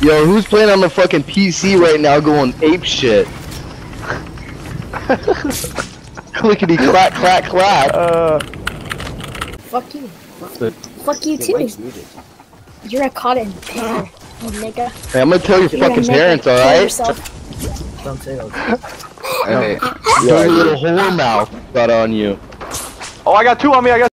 Yo, who's playing on the fucking PC right now going ape shit? Clickety clack clack clack. Fuck you. Fuck you too. You're a cotton picker, nigga. Hey, I'm gonna tell your fucking parents, alright? Don't say those. Hey, your little whore mouth got on you. Oh, I got two on me. I got.